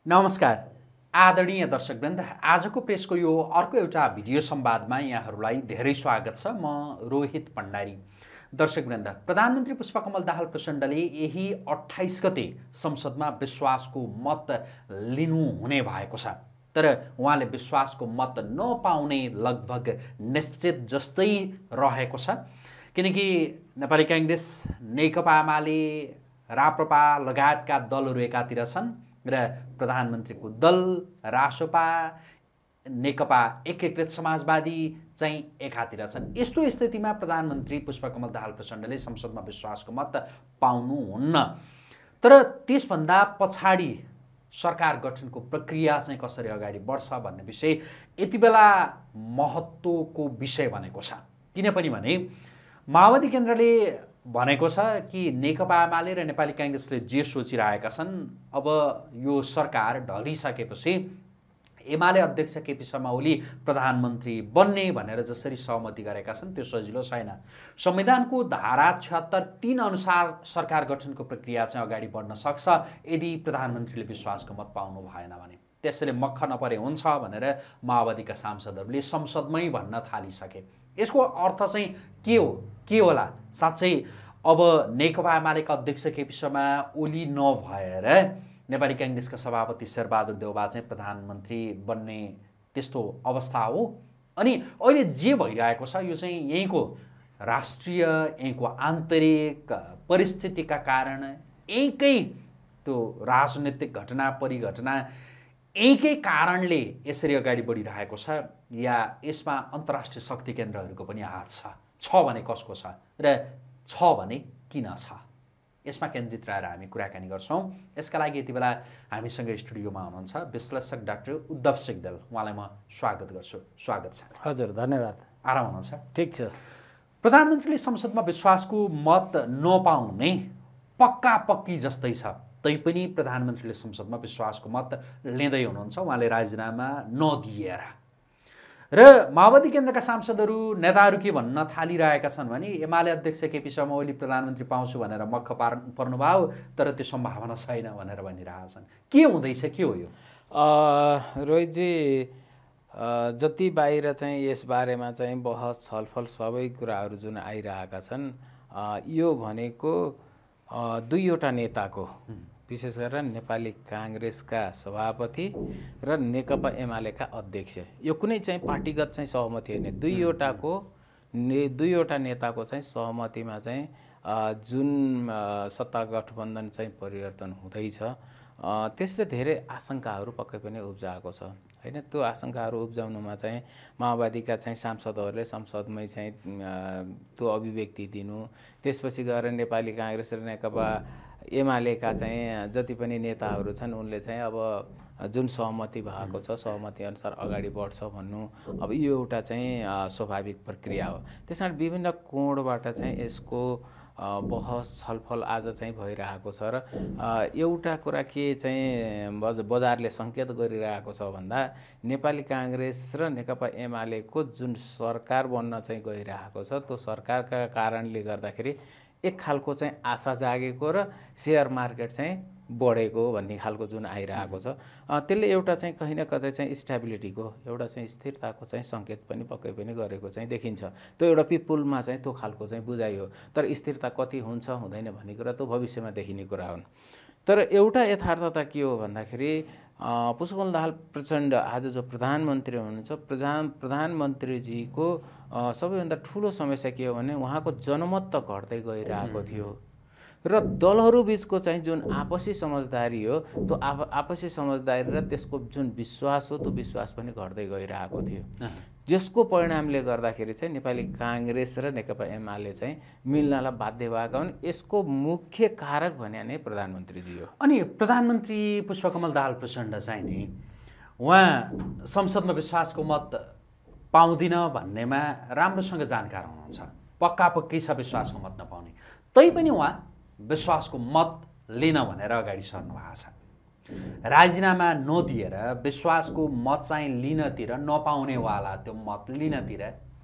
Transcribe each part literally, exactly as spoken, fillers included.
नमस्कार आदरणीय दर्शकवृन्द, आजको प्रेसको यो अर्को एउटा भिडियो संवादमा यहाँहरूलाई धेरै स्वागत छ। म रोहित भण्डारी। दर्शकवृन्द, प्रधानमन्त्री पुष्पकमल दाहाल प्रचण्डले यही अट्ठाइस गते संसदमा विश्वासको मत लिनुहुने भएको छ, तर उहाँले विश्वासको मत नपाउने लगभग निश्चित जस्तै रहेको छ, किनकि नेपाली कांग्रेस, नेकपा एमाले, राप्रपा लगायतका दलहरू एकातिर छन् र प्रधानमन्त्रीको दल रासोपा, नेकपा एकीकृत समाजवादी चाहिँ एकातिर छन्। यस्तो स्थितिमा प्रधानमन्त्री पुष्पकमल दाहाल प्रचण्डले संसदमा विश्वासको मत पाउनुहुन्न। तर त्यसभन्दा पछाडि सरकार गठनको प्रक्रिया चाहिँ कसरी अगाडि बढ्छ भन्ने विषय यति बेला महत्त्वको विषय बनेको छ। किनभने भने माओवादी केन्द्रले भनेको छ कि नेकपा एमाले र नेपाली कांग्रेसले जे सोचिरहेका छन्, अब यो सरकार ढलिसकेपछि एमाले अध्यक्ष केपी शर्मा ओली प्रधानमन्त्री बन्ने भनेर जसरी सहमति गरेका छन् त्यो सजिलो छैन। संविधानको धारा छिहत्तर तीन अनुसार सरकार गठनको प्रक्रिया चाहिँ अगाडि बढ्न सक्छ यदि प्रधानमन्त्रीले विश्वासको मत पाउनु भएन भने। त्यसैले मक्ख नपरे हुन्छ भनेर माओवादीका सांसदहरूले संसदमै भन्न थालिसके। यसको अर्थ चाहिँ के हो के होला? साँच्चै अब नेकपा एमालेका अध्यक्ष केपी शर्मा ओली नभएर नेपाली कांग्रेसका सभापति शेरबहादुर देउबा चाहिँ प्रधानमन्त्री बन्ने त्यस्तो अवस्था हो? अनि अहिले जे भइरहेको छ यो चाहिँ यहीँको राष्ट्रिय, यहीँको आन्तरिक परिस्थितिका कारण, यहीँकै त्यो राजनीतिक घटना परिघटना यहीँकै कारणले यसरी अगाडि बढिरहेको छ, या यसमा अन्तर्राष्ट्रिय शक्ति केन्द्रहरूको पनि हात छ? छ भने कसको छ र छ भने किन छ? यसमा केन्द्रित रहेर हामी कुराकानी गर्छौँ। यसका लागि यति बेला हामीसँग स्टुडियोमा हुनुहुन्छ विश्लेषक डाक्टर उद्धव सिग्देल। उहाँलाई म स्वागत गर्छु। स्वागत छ। हजुर, धन्यवाद। आराम हुनुहुन्छ? ठिक छ। प्रधानमन्त्रीले संसदमा विश्वासको मत नपाउने पक्का पक्की जस्तै छ, तैपनि प्रधानमन्त्रीले संसदमा विश्वासको मत लिँदै हुनुहुन्छ, उहाँले राजीनामा नदिएर। र माओवादी केन्द्रका सांसदहरू, नेताहरू के भन्न थालिरहेका छन् भने एमाले अध्यक्ष केपी शर्मा ओली प्रधानमन्त्री पाउँछु भनेर मक्ख पार पर्नुभयो, तर त्यो सम्भावना छैन भनेर भनिरहेछन्। के हुँदैछ, के हो यो? रोहितजी, जति बाहिर चाहिँ यसबारेमा चाहिँ बहस छलफल सबै कुराहरू जुन आइरहेका छन्, यो भनेको दुईवटा नेताको, विशेष गरेर नेपाली कांग्रेसका सभापति र नेकपा एमालेका अध्यक्ष, यो कुनै चाहिँ पार्टीगत चाहिँ सहमति होइन, दुईवटाको ने दुईवटा नेताको चाहिँ सहमतिमा चाहिँ जुन सत्ता गठबन्धन चाहिँ परिवर्तन हुँदैछ, त्यसले धेरै आशंकाहरू पक्कै पनि उब्जाएको छ होइन। त्यो आशंकाहरू उब्जाउनुमा चाहिँ माओवादीका चाहिँ सांसदहरूले संसदमै चाहिँ त्यो अभिव्यक्ति दिनु, त्यसपछि गएर नेपाली कांग्रेस र नेकपा एमालेका चाहिँ जति पनि नेताहरू छन् उनले चाहिँ अब जुन सहमति भएको छ सहमति अनुसार अगाडि बढ्छ भन्नु, अब यो एउटा चाहिँ स्वाभाविक प्रक्रिया हो। त्यसकारण विभिन्न कोणबाट चाहिँ यसको बहस छलफल आज चाहिँ भइरहेको छ। र एउटा कुरा के चाहिँ बज बजारले सङ्केत गरिरहेको छ भन्दा नेपाली कांग्रेस र नेकपा एमालेको जुन सरकार बन्न चाहिँ गइरहेको छ, त्यो सरकारका कारणले गर्दाखेरि एक खालको चाहिँ आशा जागेको र सेयर मार्केट चाहिँ बढेको भन्ने खालको जुन आइरहेको छ, त्यसले एउटा चाहिँ कहीँ न कतै चाहिँ स्टेबिलिटीको, एउटा चाहिँ स्थिरताको चाहिँ सङ्केत पनि पक्कै पनि गरेको चाहिँ देखिन्छ। त्यो एउटा पिपुलमा चाहिँ त्यो खालको चाहिँ बुझाइ हो। तर स्थिरता कति हुन्छ हुँदैन भन्ने कुरा त्यो भविष्यमा देखिने कुरा हुन्। तर एउटा यथार्थता के हो भन्दाखेरि पुष्पकमल दाहाल प्रचण्ड आज जो प्रधानमन्त्री हुनुहुन्छ, प्रधान प्रधानमन्त्रीजीको सबैभन्दा ठुलो समस्या के हो भने उहाँको जनमत त घट्दै गइरहेको थियो र दलहरू बीचको चाहिँ जुन आपसी समझदारी हो, त्यो आप आपसी समझदारी र त्यसको जुन विश्वास हो, त्यो विश्वास पनि घट्दै गइरहेको थियो, जसको परिणामले गर्दाखेरि चाहिँ नेपाली कांग्रेस र नेकपा एमाले चाहिँ मिल्नलाई बाध्य भएका हुन्। यसको मुख्य कारक भने नै प्रधानमन्त्रीजी हो। अनि प्रधानमन्त्री पुष्पकमल दाहाल प्रचण्ड चाहिँ नि उहाँ संसदमा विश्वासको मत पाउँदिन भन्नेमा राम्रोसँग जानकार हुनुहुन्छ, पक्का पक्कै छ विश्वासको मत नपाउने, तैपनि उहाँ विश्वासको मत लिन भनेर अगाडि सर्नु भएको छ। राजीनामा नदिएर विश्वासको मत चाहिँ लिनतिर, नपाउनेवाला त्यो मत लिनतिर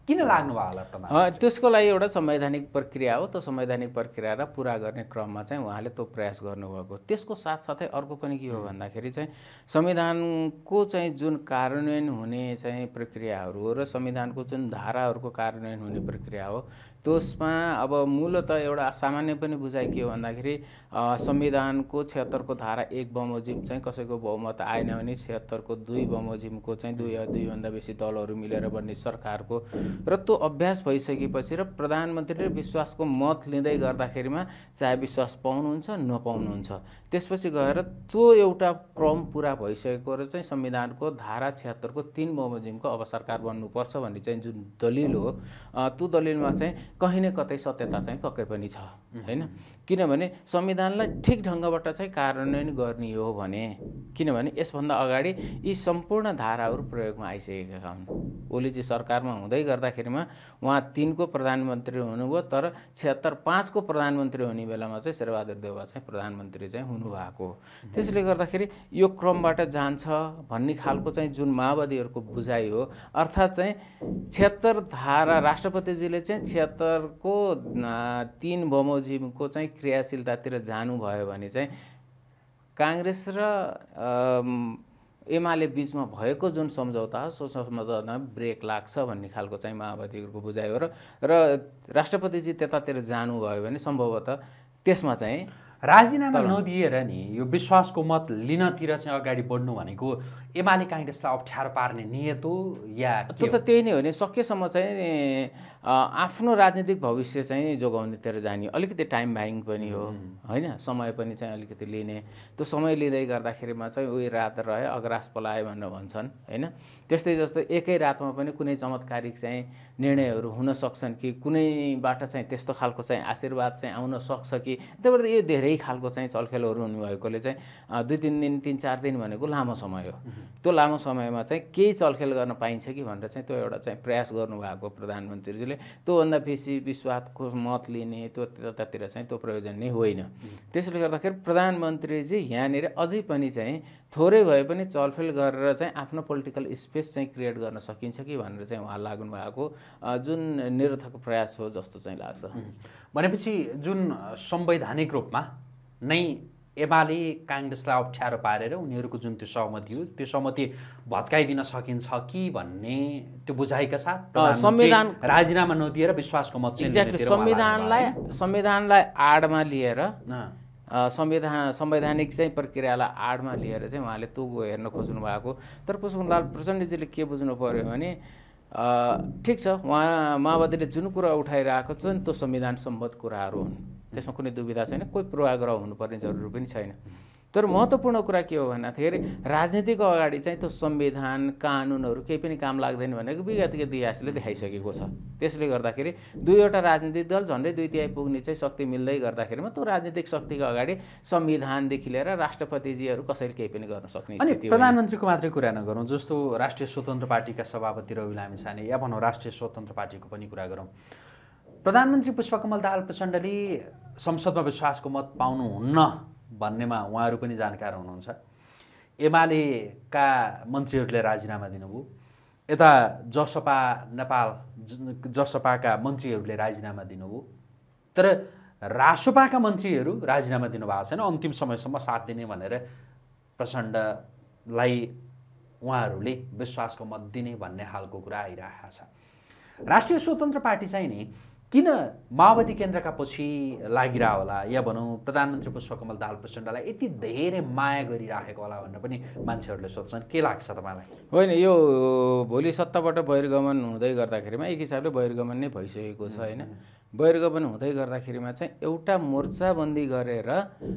किन लाग्नु भयो होला प्रधानमन्त्री? त्यसको लागि एउटा संवैधानिक प्रक्रिया हो। त्यो संवैधानिक प्रक्रियालाई पुरा गर्ने क्रममा चाहिँ उहाँले त्यो प्रयास गर्नुभएको। त्यसको साथसाथै अर्को पनि के हो भन्दाखेरि चाहिँ संविधानको चाहिँ जुन कार्यान्वयन हुने चाहिँ प्रक्रियाहरू हो र संविधानको जुन धाराहरूको कार्यान्वयन हुने प्रक्रिया हो, त्यसमा अब मूलतः एउटा सामान्य पनि बुझाइ के हो भन्दाखेरि संविधानको छिहत्तरको धारा एक बमोजिम चाहिँ कसैको बहुमत आएन भने छिहत्तरको दुई बमोजिमको चाहिँ दुई या दुईभन्दा बेसी दलहरू मिलेर बन्ने सरकारको र त्यो अभ्यास भइसकेपछि र प्रधानमन्त्रीले विश्वासको मत लिँदै गर्दाखेरिमा चाहे विश्वास पाउनुहुन्छ नपाउनुहुन्छ, त्यसपछि गएर त्यो एउटा क्रम पुरा भइसकेको र चाहिँ संविधानको धारा छिहत्तरको तीन बमोजिमको अब सरकार बन्नुपर्छ भन्ने चाहिँ जुन दलिल हो, त्यो दलिलमा चाहिँ कहीँ न कतै सत्यता चाहिँ पक्कै पनि छ हैन। किनभने संविधानलाई ठिक ढङ्गबाट चाहिँ कार्यान्वयन गर्ने हो भने, किनभने यसभन्दा अगाडि यी सम्पूर्ण धाराहरू प्रयोगमा आइसकेका हुन्। ओलीजी सरकारमा हुँदै गर्दाखेरिमा उहाँ तिनको प्रधानमन्त्री हुनुभयो, तर छिहत्तर पाँचको प्रधानमन्त्री हुने बेलामा चाहिँ शेरबहादुर देउवा चाहिँ प्रधानमन्त्री चाहिँ हुनुभएको। त्यसले गर्दाखेरि यो क्रमबाट जान्छ भन्ने खालको चाहिँ जुन माओवादीहरूको बुझाइ हो, अर्थात् चाहिँ छिहत्तर धारा राष्ट्रपतिजीले चाहिँ छिहत्तरको तीन बमोजिमको चाहिँ क्रियाशीलतातिर जानुभयो भने चाहिँ काङ्ग्रेस र एमाले बीचमा भएको जुन सम्झौता हो, सो सम्झौतामा ब्रेक लाग्छ भन्ने खालको चाहिँ माओवादीहरूको बुझाइ हो। र र राष्ट्रपतिजी त्यतातिर जानुभयो भने सम्भवतः त्यसमा चाहिँ राजीनामा नदिएर नि यो विश्वासको मत लिनतिर चाहिँ अगाडि बढ्नु भनेको एमाले काङ्ग्रेसलाई अप्ठ्यारो पार्ने नियत हो या त्यो त त्यही नै हो नि। सकेसम्म चाहिँ आफ्नो राजनीतिक भविष्य चाहिँ जोगाउनेतिर जाने, अलिकति टाइम बाइङ पनि हो हैन, समय पनि चाहिँ अलिकति लिने। त्यो समय लिँदै गर्दाखेरिमा चाहिँ उही रात रहे अग्रास पलाए भनेर भन्छन् हैन। त्यस्तै जस्तो एकै रातमा पनि कुनै चमत्कारिक चाहिँ निर्णयहरू हुन सक्छन् कि कुनैबाट चाहिँ त्यस्तो खालको चाहिँ आशीर्वाद चाहिँ आउन सक्छ कि, त्यही भएर यो धेरै खालको चाहिँ चलखेलहरू हुनुभएकोले चाहिँ दुई तिन दिन तिन चार दिन भनेको लामो समय हो। त्यो लामो समयमा चाहिँ केही चलखेल गर्न पाइन्छ कि भनेर चाहिँ त्यो एउटा चाहिँ प्रयास गर्नुभएको प्रधानमन्त्रीजीले। त्योभन्दा बेसी विश्वासको मत लिने त्यो त्यतातिर चाहिँ त्यो प्रयोजन नै होइन। त्यसले गर्दाखेरि प्रधानमन्त्रीजी यहाँनिर अझै पनि चाहिँ थोरै भए पनि चलखेल गरेर चाहिँ आफ्नो पोलिटिकल स्पेस चाहिँ क्रिएट गर्न सकिन्छ कि भनेर चाहिँ उहाँ लाग्नु भएको जुन निरर्थक प्रयास हो जस्तो चाहिँ लाग्छ। भनेपछि जुन संवैधानिक रूपमा नै एमाले काङ्ग्रेसलाई अप्ठ्यारो पारेर उनीहरूको जुन त्यो सहमति हो त्यो सहमति भत्काइदिन सकिन्छ कि भन्ने त्यो बुझाइका साथ संविधान राजीनामा नदिएर विश्वासको मत चाहिँ एक्ज्याक्टली संविधानलाई संविधानलाई आडमा लिएर संविधान संवैधानिक चाहिँ प्रक्रियालाई आडमा लिएर चाहिँ उहाँले त्यो हेर्न खोज्नु भएको। तर पुष्पकमल प्रचण्डजीले के बुझ्नु पर्यो भने ठिक छ, उहाँ माओवादीले जुन कुरा उठाइरहेको छ नि त्यो संविधान सम्बद्ध कुराहरू हुन्, त्यसमा कुनै दुविधा छैन, कोही पूर्वाग्रह हुनुपर्ने जरुरी पनि छैन। तर महत्त्वपूर्ण कुरा के हो भन्दाखेरि राजनीतिको अगाडि चाहिँ त्यो संविधान कानुनहरू केही पनि काम लाग्दैन भनेको विगतको इतिहासले देखाइसकेको छ। त्यसले गर्दाखेरि दुईवटा राजनीतिक दल झन्डै दुई तिहाई पुग्ने चाहिँ शक्ति मिल्दै गर्दाखेरिमा त्यो राजनीतिक शक्तिको अगाडि संविधानदेखि लिएर राष्ट्रपतिजीहरू कसैले केही पनि गर्न सक्ने अनि प्रधानमन्त्रीको मात्रै कुरा नगरौँ, जस्तो राष्ट्रिय स्वतन्त्र पार्टीका सभापति रवि लामिछाने या भनौँ राष्ट्रिय स्वतन्त्र पार्टीको पनि कुरा गरौँ, प्रधानमन्त्री पुष्पकमल दाहाल प्रचण्डले संसदमा विश्वासको मत पाउनुहुन्न भन्नेमा उहाँहरू पनि जानकार हुनुहुन्छ। एमालेका मन्त्रीहरूले राजीनामा दिनुभयो, यता जसपा नेपाल जसपाका मन्त्रीहरूले राजीनामा दिनुभयो, तर रासोपाका मन्त्रीहरू राजीनामा दिनुभएको छैन, अन्तिम समयसम्म साथ दिने भनेर प्रचण्डलाई उहाँहरूले विश्वासको मत दिने भन्ने खालको कुरा आइरहेको छ। राष्ट्रिय स्वतन्त्र पार्टी चाहिँ नि किन माओवादी केन्द्रका पछि लागिरह होला या भनौँ प्रधानमन्त्री पुष्पकमल दाहाल प्रचण्डलाई यति धेरै माया गरिराखेको होला भनेर पनि मान्छेहरूले सोध्छन्, के लाग्छ तपाईँलाई? होइन, यो भोलि सत्ताबाट बहिर्गमन हुँदै गर्दाखेरिमा एक हिसाबले बहिर्गमन नै भइसकेको छ होइन। बहिर्गमन हुँदै गर्दाखेरिमा चाहिँ एउटा मोर्चाबन्दी गरेर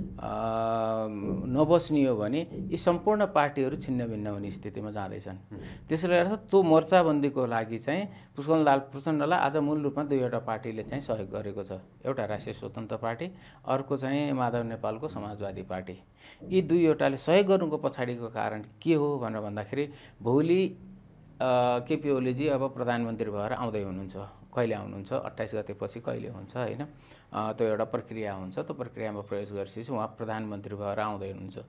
नबस्ने हो भने यी सम्पूर्ण पार्टीहरू छिन्न भिन्न हुने स्थितिमा जाँदैछन्। त्यसैले गर्दा त्यो मोर्चाबन्दीको लागि चाहिँ पुष्पकमल दाहाल प्रचण्डलाई आज मूल रूपमा दुईवटा पार्टीले चाहिँ सहयोग गरेको छ। एउटा राष्ट्रिय स्वतन्त्र पार्टी, अर्को चाहिँ माधव नेपालको समाजवादी पार्टी। यी दुईवटाले सहयोग गर्नुको पछाडिको कारण के हो भनेर भन्दाखेरि भोलि केपी ओलीजी अब प्रधानमन्त्री भएर आउँदै हुनुहुन्छ। कहिले आउनुहुन्छ, अट्ठाइस गतेपछि कहिले हुन्छ होइन, त्यो एउटा प्रक्रिया हुन्छ। त्यो प्रक्रियामा प्रवेश गरेपछि उहाँ प्रधानमन्त्री भएर आउँदै हुनुहुन्छ।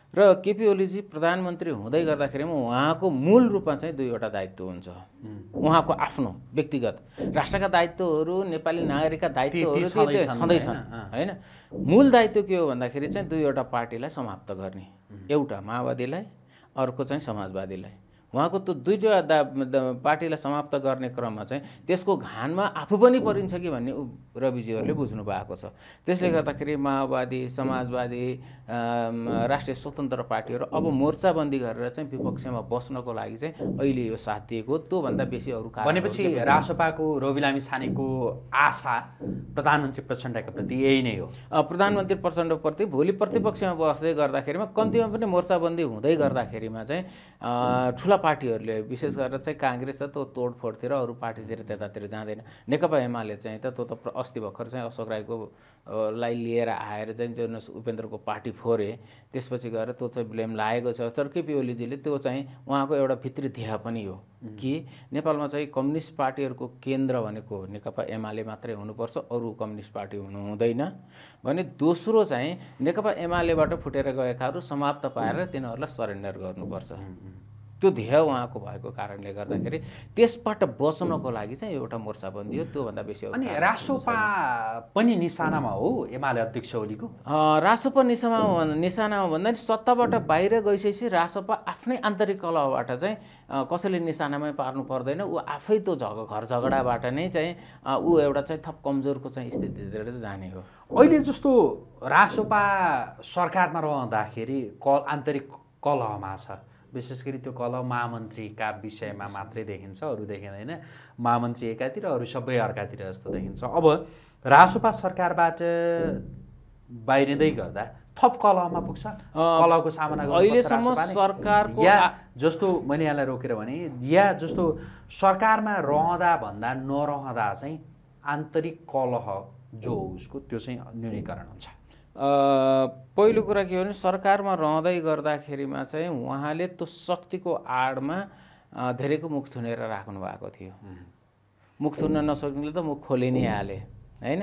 र केपी ओलीजी प्रधानमन्त्री हुँदै गर्दाखेरिमा उहाँको मूल रूपमा चाहिँ दुईवटा दायित्व हुन्छ। उहाँको आफ्नो व्यक्तिगत राष्ट्रका दायित्वहरू नेपाली नागरिकका दायित्वहरू छँदैछन् होइन। मूल दायित्व के हो भन्दाखेरि चाहिँ दुईवटा पार्टीलाई समाप्त गर्ने, एउटा माओवादीलाई अर्को चाहिँ समाजवादीलाई। उहाँको त्यो दुईवटा दा पार्टीलाई समाप्त गर्ने क्रममा चाहिँ त्यसको घानमा आफू पनि परिन्छ कि भन्ने रविजीहरूले बुझ्नु भएको छ। त्यसले गर्दाखेरि माओवादी, समाजवादी, राष्ट्रिय स्वतन्त्र पार्टीहरू अब मोर्चाबन्दी गरेर चाहिँ विपक्षमा बस्नको लागि चाहिँ अहिले यो साथ दिएको हो। त्योभन्दा बेसी अरू कारण भनेपछि रासपाको रवि लामिछानेको आशा प्रधानमन्त्री प्रचण्डका प्रति यही नै हो। प्रधानमन्त्री प्रचण्डप्रति भोलि प्रतिपक्षमा बस्दै गर्दाखेरिमा कम्तीमा पनि मोर्चाबन्दी हुँदै गर्दाखेरिमा चाहिँ ठुला पार्टीहरूले विशेष गरेर चाहिँ काङ्ग्रेस त त्यो तोडफोडतिर अरू पार्टीतिर त्यतातिर जाँदैन। नेकपा एमाले चाहिँ त त्यो त अस्ति भर्खर चाहिँ अशोक राईको लाई लिएर आएर चाहिँ जुन उपेन्द्रको पार्टी फोरे त्यसपछि गएर त्यो चाहिँ ब्लेम लागेको छ। तर केपी ओलीजीले त्यो चाहिँ उहाँको एउटा भित्री ध्येय पनि हो कि नेपालमा चाहिँ कम्युनिस्ट पार्टीहरूको केन्द्र भनेको नेकपा एमाले मात्रै हुनुपर्छ, अरू कम्युनिस्ट पार्टी हुनु हुँदैन भने। दोस्रो चाहिँ नेकपा एमालेबाट फुटेर गएकाहरू समाप्त पाएर तिनीहरूलाई सरेन्डर गर्नुपर्छ। त्यो ध्येय उहाँको भएको कारणले गर्दाखेरि त्यसबाट बच्नको लागि चाहिँ एउटा मोर्चाबन्दी हो। त्योभन्दा बेसी अनि रासोपा पनि निशानामा हो एमाले अध्यक्ष ओलीको? रासोपा निशानामा निशानामा भन्दा नि सत्ताबाट बाहिर गइसकेपछि रासोपा आफ्नै आन्तरिक कलहबाट चाहिँ कसैले निशानामै पार्नु पर्दैन। ऊ आफै त्यो झग घर झगडाबाट नै चाहिँ ऊ एउटा चाहिँ थप कमजोरको चाहिँ स्थितितिर चाहिँ जाने हो। अहिले जस्तो रासोपा सरकारमा रहँदाखेरि क आन्तरिक कलहमा छ, विशेष गरी त्यो कलह महामन्त्रीका विषयमा मात्रै देखिन्छ, अरू देखिँदैन। महामन्त्री एकातिर अरू सबै अर्कातिर जस्तो देखिन्छ। अब रासोपा सरकारबाट बाहिरिँदै गर्दा थप कलहमा पुग्छ, कलहको सामना गर्नुपर्छ अहिलेसम्म सरकारको। या जस्तो मैले यहाँलाई रोकेर भने या जस्तो सरकारमा रहँदा भन्दा नरहँदा चाहिँ आन्तरिक कलह जो उसको त्यो चाहिँ न्यूनीकरण हुन्छ। पहिलो कुरा के हो भने सरकारमा रहँदै गर्दाखेरिमा चाहिँ उहाँले त्यो शक्तिको आडमा धेरैको मुख थुनेर राख्नु भएको थियो। मुख थुन्न नसक्नेले त मुख खोलि नै हाले होइन।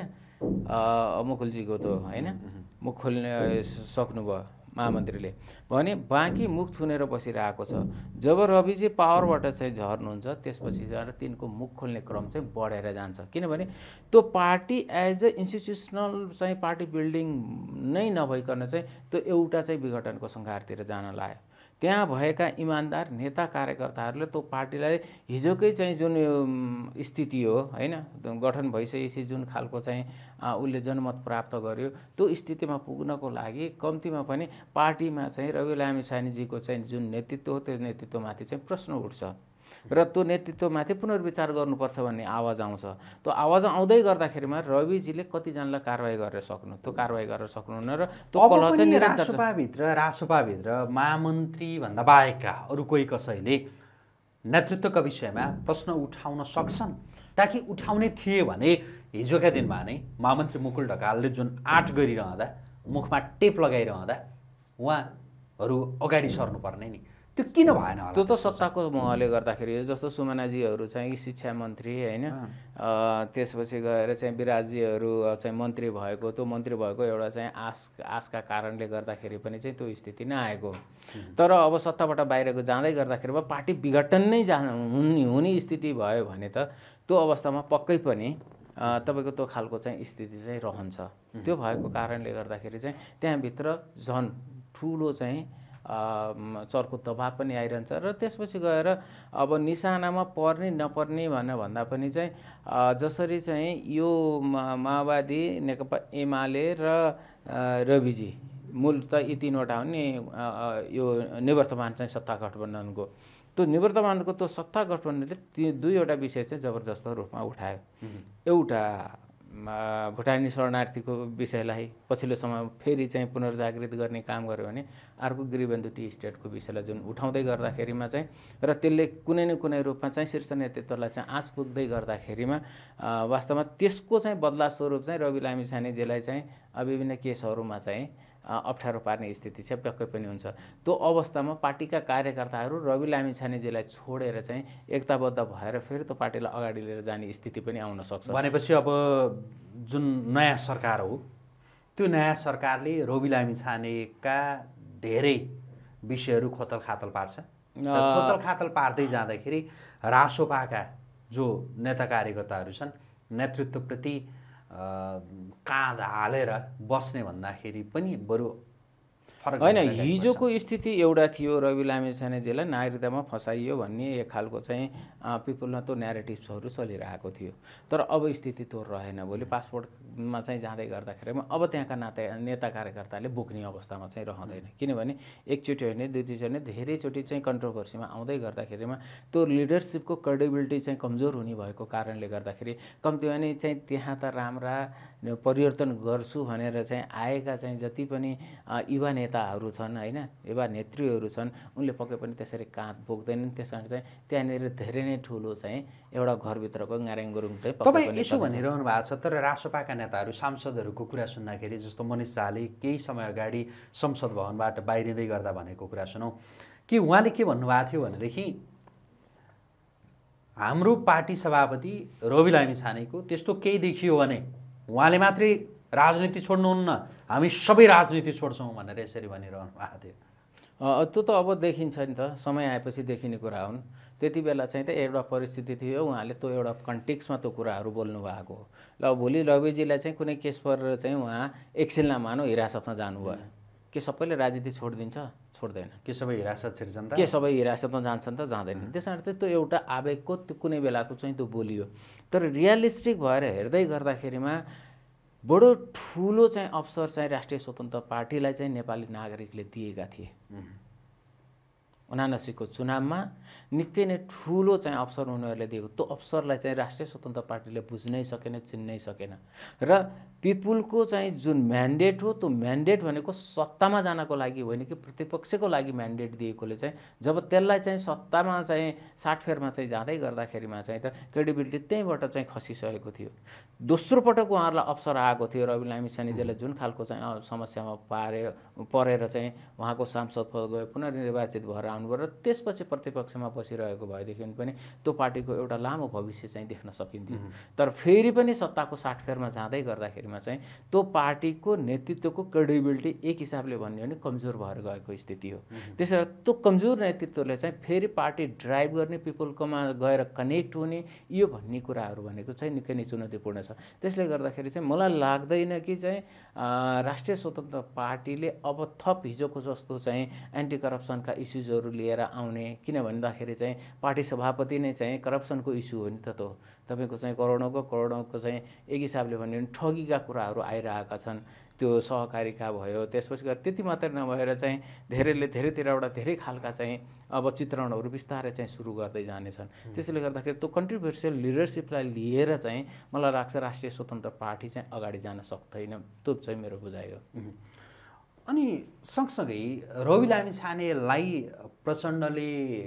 मुकुलजीको त होइन मुख खोल्न सक्नुभयो महामन्त्रीले भने, बाँकी मुख थुनेर बसिरहेको छ। जब रविजी पावरबाट चाहिँ झर्नुहुन्छ त्यसपछि गएर तिनको मुख खोल्ने क्रम चाहिँ बढेर जान्छ। किनभने त्यो पार्टी एज अ इन्स्टिट्युसनल चाहिँ पार्टी बिल्डिङ नै नभइकन चाहिँ त्यो एउटा चाहिँ विघटनको सङ्घारतिर जान लाग्यो। त्यहाँ भएका इमान्दार नेता कार्यकर्ताहरूले त्यो पार्टीलाई हिजोकै चाहिँ जुन स्थिति हो होइन, गठन भइसकेपछि जुन खालको चाहिँ उसले जनमत प्राप्त गर्यो त्यो स्थितिमा पुग्नको लागि कम्तीमा पनि पार्टीमा चाहिँ रवि लामिछानेजीको चाहिँ जुन नेतृत्व हो त्यो नेतृत्वमाथि चाहिँ प्रश्न उठ्छ र त्यो नेतृत्वमाथि पुनर्विचार गर्नुपर्छ भन्ने आवाज आउँछ। त्यो आवाज आउँदै गर्दाखेरिमा रविजीले कतिजनालाई कारवाही गरेर सक्नु, त्यो कारवाही गरेर सक्नुहुन्न र त्यो कलह चाहिँ निरन्तर छ। रासोपाभित्र रासोपाभित्र महामन्त्री भन्दा बाहेकका अरू कोही कसैले नेतृत्वका विषयमा प्रश्न उठाउन सक्छन्, ताकि उठाउने थिए भने हिजोका दिनमा नै महामन्त्री मुकुल ढकालले जुन आँट गरिरहँदा मुखमा टेप लगाइरहँदा उहाँहरू अगाडि सर्नुपर्ने नि, त्यो किन भएन होला? त्यो त सत्ताको मोहले गर्दाखेरि जस्तो सुमनाजीहरू चाहिँ शिक्षा मन्त्री होइन, त्यसपछि गएर चाहिँ विराजीहरू चाहिँ मन्त्री भएको, त्यो मन्त्री भएको एउटा चाहिँ आश आशका कारणले गर्दाखेरि पनि चाहिँ त्यो स्थिति नै आएको। तर अब सत्ताबाट बाहिरको जाँदै गर्दाखेरि पार्टी विघटन नै जा हुने हुने स्थिति भयो भने त त्यो अवस्थामा पक्कै पनि तपाईँको त्यो खालको चाहिँ स्थिति चाहिँ रहन्छ। त्यो भएको कारणले गर्दाखेरि चाहिँ त्यहाँभित्र झन् ठुलो चाहिँ चर्को दबाब पनि आइरहन्छ र त्यसपछि गएर अब निशानामा पर्ने नपर्ने भनेर भन्दा पनि चाहिँ जसरी चाहिँ यो माओवादी नेकपा एमाले र रविजी मूल त यी तिनवटा हो नि यो निवर्तमान चाहिँ सत्ता गठबन्धनको, त्यो निवर्तमानको त्यो सत्ता गठबन्धनले ती दुईवटा विषय चाहिँ जबरजस्त रूपमा उठायो। एउटा भुटानी शरणार्थीको विषयलाई पछिल्लो समय फेरि चाहिँ पुनर्जागृत गर्ने काम गर्यो भने, अर्को गिरिबन्धु टी स्टेटको विषयलाई जुन उठाउँदै गर्दाखेरिमा चाहिँ र त्यसले कुनै न कुनै रूपमा चाहिँ शीर्ष नेतृत्वलाई चाहिँ आँच पुग्दै गर्दाखेरिमा वास्तवमा त्यसको चाहिँ बदला स्वरूप चाहिँ रवि लामिछानेजीलाई चाहिँ विभिन्न केसहरूमा चाहिँ अप्ठ्यारो पार्ने स्थिति चाहिँ पक्कै पनि हुन्छ। त्यो अवस्थामा पार्टीका कार्यकर्ताहरू रवि लामिछानेजीलाई छोडेर चाहिँ एकताबद्ध भएर फेरि त्यो पार्टीलाई अगाडि लिएर जाने स्थिति पनि आउन सक्छ। भनेपछि अब जुन नयाँ सरकार हो त्यो नयाँ सरकारले रवि लामिछानेका धेरै विषयहरू खोतल खातल पार्छ। खोतल खातल पार्दै जाँदाखेरि रासोपाका जो नेता कार्यकर्ताहरू छन् नेतृत्वप्रति काँध हालेर बस्ने भन्दाखेरि पनि बरु फरक होइन। हिजोको स्थिति एउटा थियो, रवि लामिछानेजीलाई नागरिकतामा फसाइयो भन्ने एक खालको चाहिँ पिपुलमा त्यो न्यारेटिभ्सहरू चलिरहेको थियो। तर अब स्थिति त्यो रहेन। भोलि पासपोर्टमा चाहिँ जाँदै गर्दाखेरिमा अब त्यहाँका नाता नेता कार्यकर्ताले बोक्ने अवस्थामा चाहिँ रहँदैन। किनभने एकचोटि होइन दुई दुईचोटि होइन धेरैचोटि चाहिँ कन्ट्रोभर्सीमा आउँदै गर्दाखेरिमा त्यो लिडरसिपको क्रेडिबिलिटी चाहिँ कमजोर हुने भएको कारणले गर्दाखेरि कम्तीमा नि चाहिँ त्यहाँ त राम्रा परिवर्तन गर्छु भनेर चाहिँ आएका चाहिँ जति पनि युवा नेताहरू छन् होइन, युवा नेतृहरू छन्, उनले पक्कै पनि त्यसरी काँध बोक्दैनन्। त्यस कारण चाहिँ त्यहाँनिर धेरै नै ठुलो चाहिँ एउटा घरभित्रको ङारेङ गुरुङ चाहिँ तपाईँ यसो भनिरहनु भएको छ। तर रासोपाका नेताहरू सांसदहरूको कुरा सुन्दाखेरि जस्तो मनिष शाहले केही समय अगाडि संसद भवनबाट बाहिरिँदै गर्दा भनेको कुरा सुनौँ कि उहाँले के भन्नुभएको थियो भनेदेखि हाम्रो पार्टी सभापति रवि लामिछानेको त्यस्तो केही देखियो भने उहाँले मात्रै राजनीति छोड्नुहुन्न, हामी सबै राजनीति छोड्छौँ भनेर यसरी भनिरहनु भएको थियो। त्यो त अब देखिन्छ नि त, समय आएपछि देखिने कुरा हुन्। त्यति बेला चाहिँ त एउटा परिस्थिति थियो, उहाँले त्यो एउटा कन्टेक्स्टमा त्यो कुराहरू बोल्नु भएको हो। ल भोलि रविजीलाई चाहिँ कुनै केस परेर चाहिँ उहाँ एकछिन मानौ हिरासतमा जानुभयो, के सबैले राजनीति छोडिदिन्छ? छोड्दैन। के सबै हिरासत छिर्छन् त? के सबै हिरासतमा जान्छन् त? जाँदैनन्। त्यस कारण चाहिँ त्यो एउटा आवेगको त्यो कुनै बेलाको चाहिँ त्यो बोलियो। तर रियलिस्टिक भएर हेर्दै गर्दाखेरिमा बडो ठुलो चाहिँ अवसर चाहिँ राष्ट्रिय स्वतन्त्र पार्टीलाई चाहिँ नेपाली नागरिकले दिएका थिए। उनासीको चुनावमा निकै नै ठुलो चाहिँ अवसर उनीहरूले दिएको, त्यो अवसरलाई चाहिँ राष्ट्रिय स्वतन्त्र पार्टीले बुझ्नै सकेन, चिन्नै सकेन। र पिपुलको चाहिँ जुन म्यान्डेट हो त्यो म्यान्डेट भनेको सत्तामा जानको लागि होइन कि प्रतिपक्षको लागि म्यान्डेट दिएकोले चाहिँ जब त्यसलाई चाहिँ सत्तामा चाहिँ साटफेरमा चाहिँ जाँदै गर्दाखेरिमा चाहिँ त क्रेडिबिलिटी त्यहीँबाट चाहिँ खसिसकेको थियो। दोस्रो पटक उहाँहरूलाई अवसर आएको थियो रवि लामिछानेजीले जुन खालको चाहिँ समस्यामा पारे परेर चाहिँ उहाँको सांसद पद गयो, पुनर्निर्वाचित भएर आउनुभयो र त्यसपछि प्रतिपक्षमा बसिरहेको भएदेखि पनि त्यो पार्टीको एउटा लामो भविष्य चाहिँ देख्न सकिन्थ्यो। तर फेरि पनि सत्ताको साटफेरमा जाँदै गर्दाखेरिमा चाहिँ त्यो पार्टीको नेतृत्वको क्रेडिबिलिटी एक हिसाबले भन्यो भने कमजोर भएर गएको स्थिति हो। त्यसैले त्यो कमजोर नेतृत्वले चाहिँ फेरि पार्टी ड्राइभ गर्ने, पिपुलकोमा गएर कनेक्ट हुने यो भन्ने कुराहरू भनेको चाहिँ निकै नै चुनौतीपूर्ण छ। त्यसले गर्दाखेरि चाहिँ मलाई लाग्दैन कि चाहिँ राष्ट्रिय स्वतन्त्र पार्टीले अब थप हिजोको जस्तो चाहिँ एन्टी करप्सनका इस्युजहरू लिएर आउने, किन भन्दाखेरि चाहिँ पार्टी सभापति नै चाहिँ करप्सनको इस्यु हो नि त। त्यो तपाईँको चाहिँ करोडौँको करोडौँको चाहिँ एक हिसाबले भन्यो भने ठगीका कुराहरू आइरहेका छन्। त्यो सहकारीका भयो, त्यसपछि गएर त्यति मात्रै नभएर चाहिँ धेरैले धेरैतिरबाट धेरै खालका चाहिँ अब चित्रणहरू बिस्तारै चाहिँ सुरु गर्दै जानेछन्। त्यसले गर्दाखेरि त्यो कन्ट्रोभर्सियल लिडरसिपलाई लिएर चाहिँ मलाई लाग्छ राष्ट्रिय स्वतन्त्र पार्टी चाहिँ अगाडि जान सक्दैन। त्यो चाहिँ मेरो बुझाइ हो। अनि सँगसँगै रवि लामिछानेलाई प्रचण्डले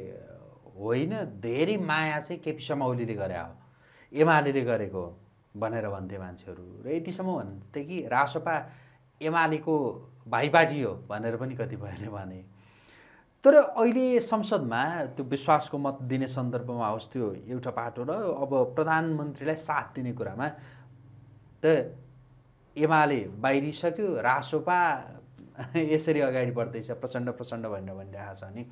होइन धेरै माया चाहिँ केपी शर्मा ओलीले गरे हो, एमाले गरेको भनेर भन्थे मान्छेहरू र यतिसम्म भन्थे कि रासोपा एमालेको भाइपाटी हो भनेर पनि कतिपयले भने। तर अहिले संसदमा त्यो विश्वासको मत दिने सन्दर्भमा होस् त्यो एउटा पाटो र अब प्रधानमन्त्रीलाई साथ दिने कुरामा त एमाले बाहिरिसक्यो, रासोपा यसरी अगाडि बढ्दैछ, प्रचण्ड प्रचण्ड भनेर भनिरहेको छ। अनि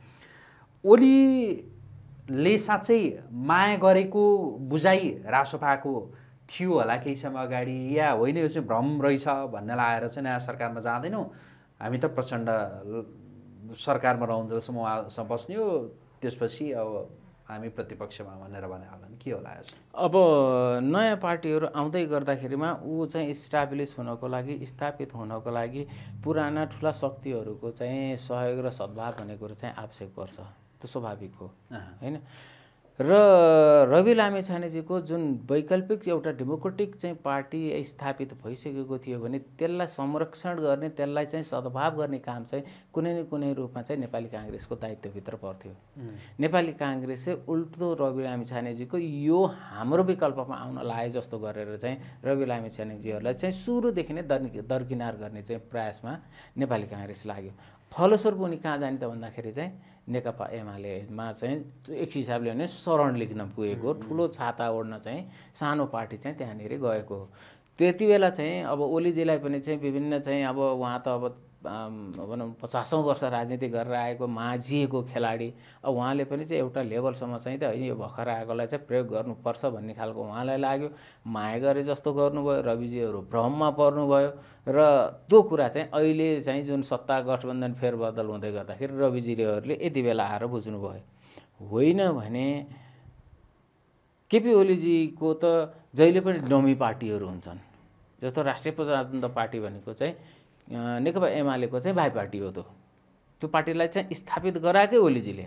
ओलीले साँच्चै माया गरेको बुझाइ रासोपाको थियो होला केही समय अगाडि, या होइन यो चाहिँ भ्रम रहेछ भन्ने लागेर चाहिँ नयाँ सरकारमा जाँदैनौँ, हामी त प्रचण्ड सरकारमा रहन्जेलसम्म उहाँसँग बस्ने हो, त्यसपछि अब हामी प्रतिपक्षमा भनेर भने होला नि, के होला यसो? अब नयाँ पार्टीहरू आउँदै गर्दाखेरिमा ऊ चाहिँ इस्टाब्लिस हुनको लागि, स्थापित हुनको लागि पुराना ठुला शक्तिहरूको चाहिँ सहयोग र सद्भाव भन्ने कुरो चाहिँ आवश्यक पर्छ। त्यो स्वाभाविक हो होइन। र रवि लामिछानेजीको जुन वैकल्पिक एउटा डेमोक्रेटिक चाहिँ पार्टी स्थापित भइसकेको थियो भने त्यसलाई संरक्षण गर्ने, त्यसलाई चाहिँ सद्भाव गर्ने काम चाहिँ कुनै न कुनै रूपमा चाहिँ नेपाली काङ्ग्रेसको दायित्वभित्र पर्थ्यो। नेपाली काङ्ग्रेस चाहिँ उल्टो रवि लामिछानेजीको यो हाम्रो विकल्पमा आउन लाए जस्तो गरेर चाहिँ रवि लामिछानेजीहरूलाई चाहिँ सुरुदेखि नै दर दरकिनार गर्ने चाहिँ प्रयासमा नेपाली काङ्ग्रेस लाग्यो। फलस्वरूप उनी कहाँ जाने त भन्दाखेरि चाहिँ नेकपा एमालेमा चाहिँ एक हिसाबले भने शरण लिग्न पुगेको, ठुलो छाता ओढ्न चाहिँ सानो पार्टी चाहिँ त्यहाँनिर गएको हो। त्यति बेला चाहिँ अब ओलीजीलाई पनि चाहिँ विभिन्न चाहिँ अब उहाँ त अब भनौँ पचासौँ वर्ष राजनीति गरेर आएको माझिएको खेलाडी, अब उहाँले पनि चाहिँ एउटा लेभलसम्म चाहिँ त होइन यो भर्खर आएकोलाई चाहिँ प्रयोग गर्नुपर्छ भन्ने खालको उहाँलाई लाग्यो। माया गरे जस्तो गर्नुभयो, रविजीहरू भ्रममा पर्नुभयो र त्यो कुरा चाहिँ अहिले चाहिँ जुन सत्ता गठबन्धन फेरबदल हुँदै गर्दाखेरि रविजीहरूले यति बेला आएर बुझ्नुभयो। होइन भने केपी ओलीजीको त जहिले पनि डमी पार्टीहरू हुन्छन्। जस्तो राष्ट्रिय प्रजातन्त्र पार्टी भनेको चाहिँ नेकपा एमालेको चाहिँ भाइ पार्टी हो। त्यो त्यो पार्टीलाई चाहिँ स्थापित गराएकै ओलीजीले।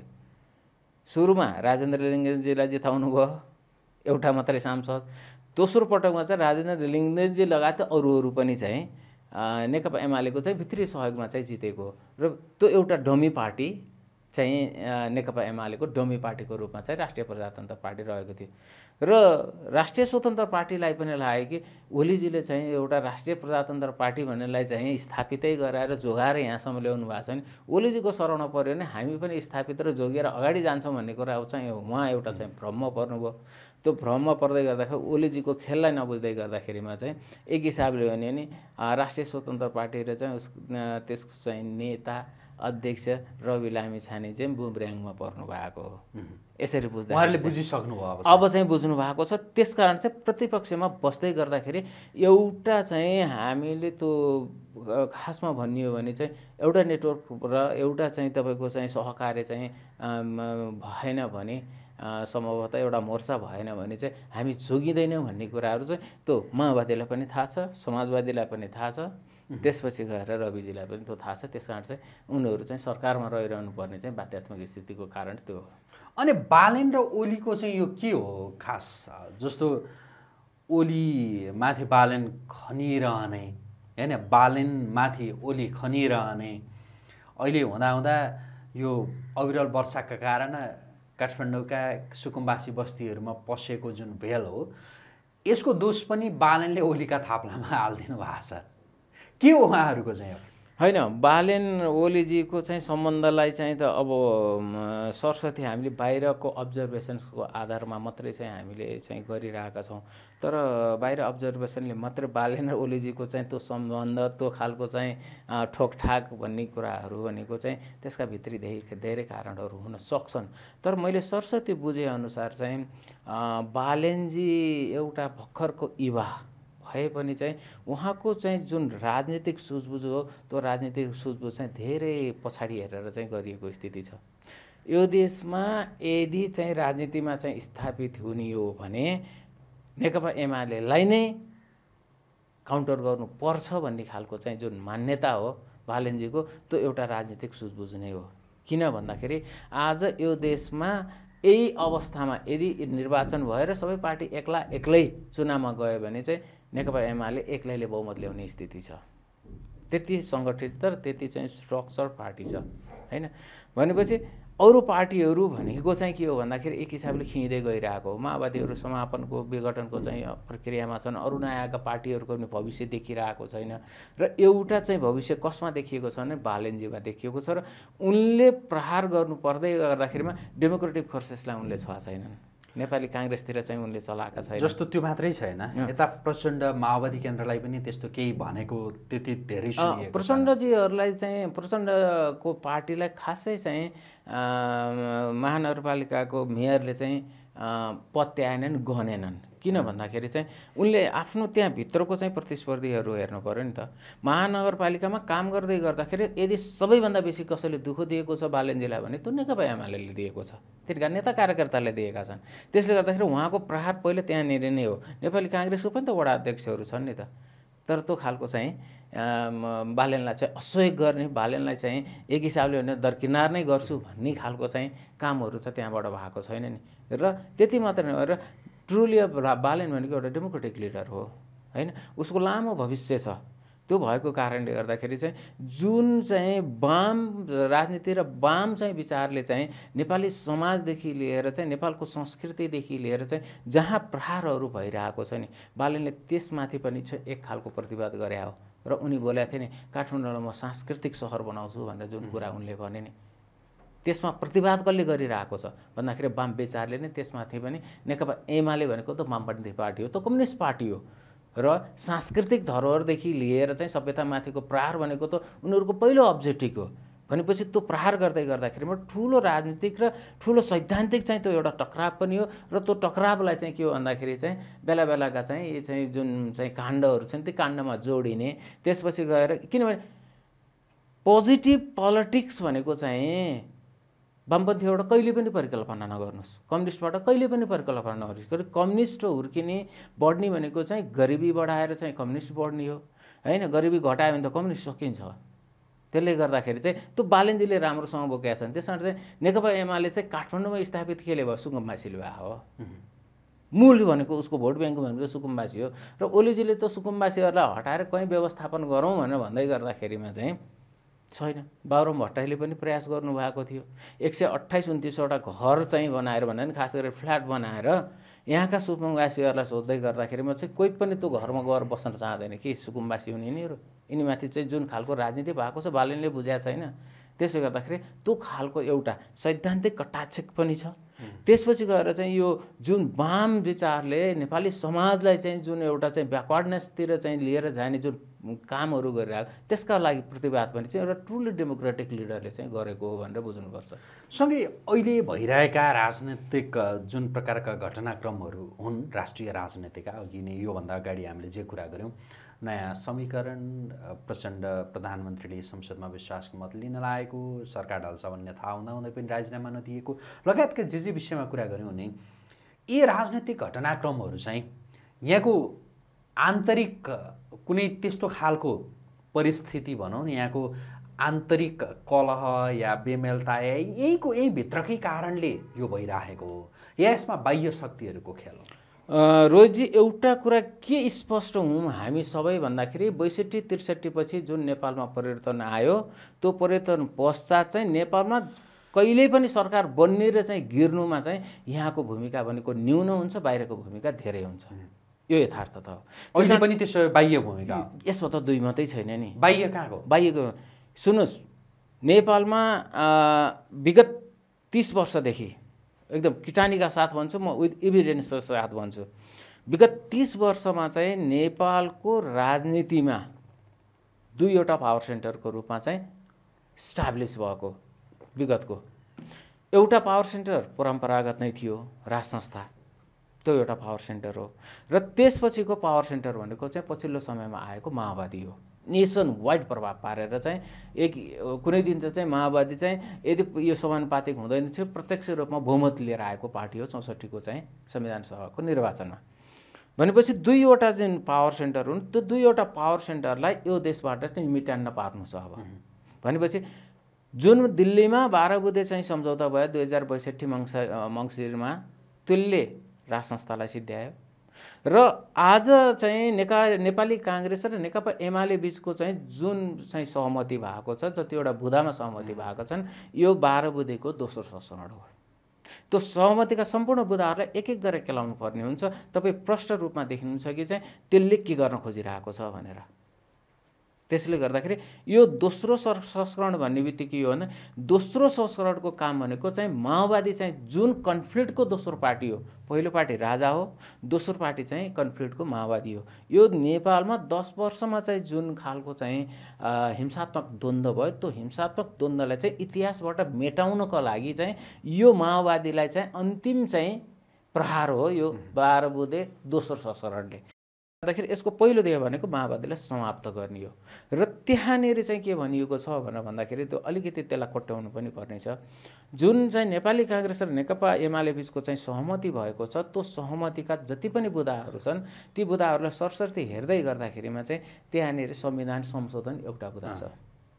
सुरुमा राजेन्द्र लिङ्गदेनजीलाई जिताउनु भयो, एउटा मात्रै सांसद। दोस्रो पटकमा चाहिँ राजेन्द्र लिङ्गदेनजी लगायत अरू अरू पनि चाहिँ नेकपा एमालेको चाहिँ भित्री सहयोगमा चाहिँ जितेको र त्यो एउटा डमी पार्टी चाहिँ नेकपा एमालेको डमी पार्टीको रूपमा चाहिँ राष्ट्रिय प्रजातन्त्र पार्टी रहेको थियो। र राष्ट्रिय स्वतन्त्र पार्टीलाई पनि लाग्यो कि ओलीजीले चाहिँ एउटा राष्ट्रिय प्रजातन्त्र पार्टी भन्नेलाई चाहिँ स्थापितै गराएर जोगाएर यहाँसम्म ल्याउनु भएको छ नि, ओलीजीको शरणमा पऱ्यो भने हामी पनि स्थापित र जोगिएर अगाडि जान्छौँ भन्ने कुरा चाहिँ उहाँ एउटा चाहिँ भ्रममा पर्नुभयो। त्यो भ्रममा पर्दै गर्दाखेरि ओलीजीको खेललाई नबुझ्दै गर्दाखेरिमा चाहिँ एक हिसाबले भने नि राष्ट्रिय स्वतन्त्र पार्टी र चाहिँ उस त्यसको चाहिँ नेता अध्यक्ष रवि लामिछाने चाहिँ बुमर्याङमा पर्नु भएको हो। यसरी बुझ्दा उहाँहरूले बुझिसक्नु भयो, अब चाहिँ बुझ्नु भएको छ। त्यसकारण चाहिँ प्रतिपक्षमा बस्दै गर्दाखेरि एउटा चाहिँ हामीले त्यो खासमा भनियो भने चाहिँ एउटा नेटवर्क र एउटा चाहिँ तपाईँको चाहिँ सहकार्य चाहिँ भएन भने सम्भवतः एउटा मोर्चा भएन भने चाहिँ हामी जोगिँदैनौँ भन्ने कुराहरू चाहिँ त्यो माओवादीलाई पनि थाहा छ, समाजवादीलाई पनि थाहा छ, त्यसपछि गएर रविजीलाई पनि त्यो थाहा छ। त्यस कारण चाहिँ उनीहरू चाहिँ सरकारमा रहिरहनु पर्ने चाहिँ बाध्यात्मक स्थितिको कारण त्यो हो। अनि बालेन र ओलीको चाहिँ यो के हो खास? जस्तो ओली माथि बालेन खनिरहने होइन, बालेन माथि ओली खनिरहने, अहिले हुँदा हुँदा यो अविरल वर्षाका कारण काठमाडौँका सुकुम्बासी बस्तीहरूमा पसेको जुन भेल हो, यसको दोष पनि बालेनले ओलीका थाप्लामा हालिदिनु भएको छ। के हो उहाँहरूको चाहिँ? होइन, बालेन ओलीजीको चाहिँ सम्बन्धलाई चाहिँ त अब सरस्वती हामीले बाहिरको अब्जर्भेसन्सको आधारमा मात्रै चाहिँ हामीले चाहिँ गरिरहेका छौँ। तर बाहिर अब्जर्भेसनले मात्रै बालेन र ओलीजीको चाहिँ त्यो सम्बन्ध त्यो खालको चाहिँ ठोकठाक भन्ने कुराहरू भनेको चाहिँ त्यसका भित्री धेरै धेरै कारणहरू हुन सक्छन्। तर मैले सरस्वती बुझेअनुसार चाहिँ बालेनजी एउटा भर्खरको युवा भए पनि चाहिँ उहाँको चाहिँ जुन राजनीतिक सुझबुझ हो त्यो राजनीतिक सुझबुझ चाहिँ धेरै पछाडि हेरेर चाहिँ गरिएको स्थिति छ। यो देशमा यदि चाहिँ राजनीतिमा चाहिँ स्थापित हुने हो भने नेकपा एमालेलाई नै काउन्टर गर्नुपर्छ भन्ने खालको चाहिँ जुन मान्यता हो बालेनजीको, त्यो एउटा राजनीतिक सुझबुझ नै हो। किन भन्दाखेरि आज यो देशमा यही अवस्थामा यदि निर्वाचन भएर सबै पार्टी एक्ला एक्लै चुनावमा गयो भने चाहिँ नेकपा एमाले एक्लैले बहुमत ल्याउने स्थिति छ। त्यति सङ्गठित र त्यति चाहिँ स्ट्रक्चर पार्टी छ होइन। भनेपछि अरू पार्टीहरू भनेको चाहिँ के हो भन्दाखेरि एक हिसाबले खिँदै गइरहेको हो। माओवादीहरू समापनको विघटनको चाहिँ प्रक्रियामा छन्, अरू नयाँका पार्टीहरूको पनि भविष्य देखिरहेको छैन। र एउटा चाहिँ भविष्य कसमा देखिएको छ भने बालेनजीमा देखिएको छ। र उनले प्रहार गर्नु पर्दै गर्दाखेरिमा डेमोक्रेटिक फोर्सेसलाई उनले छोआ छैनन्, नेपाली काङ्ग्रेसतिर चाहिँ उनले चलाएका छैन। जस्तो त्यो मात्रै छैन, यता प्रचण्ड माओवादी केन्द्रलाई पनि त्यस्तो केही भनेको त्यति धेरै सुनिएको छ। प्रचण्डजीहरूलाई चाहिँ प्रचण्डको पार्टीलाई खासै चाहिँ महानगरपालिकाको मेयरले चाहिँ पत्याएनन्, गनेनन्। किन भन्दाखेरि चाहिँ उनले आफ्नो त्यहाँ भित्रको चाहिँ प्रतिस्पर्धीहरू हेर्नु पर्यो नि त। महानगरपालिकामा काम गर्दै गर्दाखेरि यदि सबैभन्दा बेसी कसैले दुःख दिएको छ बालेनजीलाई भने त्यो नेकपा एमाले दिएको छ, त्यतिका नेता कार्यकर्ताले दिएका छन्। त्यसले गर्दाखेरि उहाँको प्रहार पहिले त्यहाँनिर नै हो। नेपाली काङ्ग्रेसको पनि त वडा अध्यक्षहरू छन् नि त। तर त्यो खालको चाहिँ बालेनलाई चाहिँ असहयोग गर्ने, बालेनलाई चाहिँ एक हिसाबले भने दरकिनार नै गर्छु भन्ने खालको चाहिँ कामहरू चाहिँ त्यहाँबाट भएको छैन नि। र त्यति मात्र नभएर ट्रुली बालेन भनेको एउटा डेमोक्रेटिक लिडर हो होइन, उसको लामो भविष्य छ। त्यो भएको कारणले गर्दाखेरि चाहिँ जुन चाहिँ वाम राजनीति र वाम चाहिँ विचारले चाहिँ नेपाली समाजदेखि लिएर चाहिँ नेपालको संस्कृतिदेखि लिएर चाहिँ जहाँ प्रहारहरू भइरहेको छ नि, बालेनले त्यसमाथि पनि चाहिँ एक खालको प्रतिवाद गरे हो। र उनी बोलेका थिए नि काठमाडौँलाई म सांस्कृतिक सहर बनाउँछु भनेर जुन कुरा उनले भने नि, त्यसमा प्रतिवाद कसले गरिरहेको छ भन्दाखेरि वाम विचारले नै त्यसमाथि पनि नेकपा एमाले भनेको त वामपन्थी पार्टी हो, त कम्युनिस्ट पार्टी हो र सांस्कृतिक धरोहरदेखि लिएर चाहिँ सभ्यतामाथिको प्रहार भनेको त उनीहरूको पहिलो अब्जेक्टिभ हो। भनेपछि त्यो प्रहार गर्दै गर्दाखेरिमा ठुलो राजनीतिक र ठुलो सैद्धान्तिक चाहिँ त्यो एउटा टकराव पनि हो र त्यो टकरावलाई चाहिँ के हो भन्दाखेरि चाहिँ बेला बेलाका चाहिँ यी चाहिँ जुन चाहिँ काण्डहरू छन् ती काण्डमा जोडिने, त्यसपछि गएर किनभने पोजिटिभ पोलिटिक्स भनेको चाहिँ वामपन्थीबाट कहिले पनि परिकल्पना नगर्नुहोस्, कम्युनिस्टबाट कहिले पनि परिकल्पना नगर्नुहोस्। कम्युनिस्ट हुर्किने बढ्ने भनेको चाहिँ गरिबी बढाएर चाहिँ कम्युनिस्ट बढ्ने हो हैन, गरिबी घटायो भने त कम्युनिस्ट सकिन्छ। त्यसले गर्दाखेरि चाहिँ त्यो बालेनजीले राम्रोसँग बोकेका छन्। त्यसबाट चाहिँ नेकपा एमाले चाहिँ काठमाडौँमा स्थापित केले भयो, सुकुम्बासीले भयो हो। मूल भनेको उसको भोट ब्याङ्क भनेको सुकुम्बासी हो र ओलीजीले त सुकुम्बासीहरूलाई हटाएर कहीँ व्यवस्थापन गरौँ भनेर भन्दै गर्दाखेरिमा चाहिँ छैन। बाबुराम भट्टराईले पनि प्रयास गर्नुभएको थियो। एक सय अट्ठाइस उन्तिसवटा घर चाहिँ बनाएर भन्दा पनि खास गरेर फ्ल्याट बनाएर यहाँका सुकुम्बासीहरूलाई सोध्दै गर्दाखेरिमा चाहिँ कोही पनि त्यो घरमा गएर बस्न चाहँदैन कि सुकुम्बासी हुने यिनीहरू। यिनीमाथि चाहिँ जुन खालको राजनीति भएको छ बालेनले बुझाएको छैन। त्यसले गर्दाखेरि त्यो खालको एउटा सैद्धान्तिक कटाक्षेप पनि छ। त्यसपछि गएर चाहिँ यो जुन वाम विचारले नेपाली समाजलाई चाहिँ जुन एउटा चाहिँ ब्याकवर्डनेसतिर चाहिँ लिएर जाने जुन कामहरू गरिरहेको त्यसका लागि प्रतिवाद पनि चाहिँ एउटा ट्रुली डेमोक्रेटिक लिडरले चाहिँ गरेको हो भनेर बुझ्नुपर्छ। सँगै अहिले भइरहेका राजनीतिक जुन प्रकारका घटनाक्रमहरू हुन् राष्ट्रिय राजनीतिका, अघि नै योभन्दा अगाडि हामीले जे कुरा गऱ्यौँ, नयाँ समीकरण, प्रचण्ड प्रधानमन्त्रीले संसदमा विश्वासको मत लिन लागेको, सरकार ढल्छ भन्ने थाहा हुँदाहुँदै पनि राजीनामा नदिएको लगायतका जे जे विषयमा कुरा गऱ्यौँ भने यी राजनीतिक घटनाक्रमहरू चाहिँ यहाँको आन्तरिक कुनै त्यस्तो खालको परिस्थिति भनौँ न, यहाँको आन्तरिक कलह या बेमेलता या यहीको यही भित्रकै कारणले यो भइरहेको हो या यसमा बाह्य शक्तिहरूको खेल हो? रोहितजी एउटा कुरा के स्पष्ट हौँ हामी सबै भन्दाखेरि बैसठी त्रिसठी पछि जुन नेपालमा परिवर्तन आयो त्यो परिवर्तन पश्चात चाहिँ नेपालमा कहिल्यै पनि सरकार बन्ने र चाहिँ गिर्नुमा चाहिँ यहाँको भूमिका भनेको न्यून हुन्छ, बाहिरको भूमिका धेरै हुन्छ। यो यथार्थता हो। अहिले पनि त्यसो बाह्य भूमिका यसमा त दुई मात्रै छैन नि। बाह्य कहाँको? बाह्यको सुन्नुहोस्, नेपालमा विगत तीस वर्षदेखि एकदम किटानीका साथ भन्छु म, विथ इभिडेन्सका साथ भन्छु, विगत तीस वर्षमा चाहिँ नेपालको राजनीतिमा दुईवटा पावर सेन्टरको रूपमा चाहिँ स्टाब्लिस भएको विगतको। एउटा पावर सेन्टर परम्परागत नै थियो, राज संस्था, त्यो एउटा पावर सेन्टर हो। र त्यसपछिको पावर सेन्टर भनेको चाहिँ पछिल्लो समयमा आएको माओवादी हो। नेसन वाइड प्रभाव पारेर चाहिँ एक कुनै दिन त चाहिँ माओवादी चाहिँ यदि यो समानुपातिक हुँदैन थियो प्रत्यक्ष रूपमा बहुमत लिएर आएको पार्टी हो चौसठीको चाहिँ संविधान सभाको निर्वाचनमा। भनेपछि दुईवटा जुन पावर सेन्टर हुन् त्यो दुईवटा पावर सेन्टरलाई यो देशबाट चाहिँ मिटान्न पार्नु छ अब। भनेपछि जुन दिल्लीमा बाह्र बुँदे चाहिँ सम्झौता भयो दुई हजार बैसठी मङ्सिर मङ्सिरमा, त्यसले राज संस्थालाई सिद्ध्यायो र आज चाहिँ नेका नेपाली काङ्ग्रेस र नेकपा एमाले बिचको चाहिँ जुन चाहिँ सहमति भएको छ, जतिवटा बुँदामा सहमति भएको छन्, यो बाह्र बुँदेको दोस्रो संस्करण हो। त्यो सहमतिका सम्पूर्ण बुँदाहरूलाई एक एक गरेर केलाउनु पर्ने हुन्छ। तपाईँ प्रष्ट रूपमा देख्नुहुन्छ कि चाहिँ त्यसले के गर्न खोजिरहेको छ भनेर। त्यसले गर्दाखेरि यो दोस्रो संस्करण भन्ने बित्तिकै यो होइन, दोस्रो संस्करणको काम भनेको चाहिँ माओवादी चाहिँ जुन कन्फ्लिक्टको दोस्रो पार्टी हो, पहिलो पार्टी राजा हो, दोस्रो पार्टी चाहिँ कन्फ्लिक्टको माओवादी हो। यो नेपालमा दस वर्षमा चाहिँ जुन खालको चाहिँ हिंसात्मक द्वन्द्व भयो, त्यो हिंसात्मक द्वन्द्वलाई चाहिँ इतिहासबाट मेटाउनको लागि चाहिँ यो माओवादीलाई चाहिँ अन्तिम चाहिँ प्रहार हो यो बाह्र बुँदे दोस्रो संस्करणले। गर्दाखेरि यसको पहिलो देह भनेको माओवादीलाई समाप्त गर्ने हो। र त्यहाँनिर चाहिँ के भनिएको छ भनेर भन्दाखेरि त्यो अलिकति त्यसलाई कोट्याउनु पनि पर्ने छ। जुन चाहिँ नेपाली काङ्ग्रेस र नेकपा एमाले बिचको चाहिँ सहमति भएको छ, त्यो सहमतिका जति पनि बुँदाहरू छन् ती बुँदाहरूलाई सरसर्ती हेर्दै गर्दाखेरिमा चाहिँ त्यहाँनिर संविधान संशोधन एउटा बुँदा छ।